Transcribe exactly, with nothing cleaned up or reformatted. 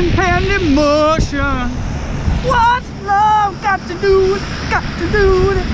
hand in hand emotion. What's love got to do with, got to do with it?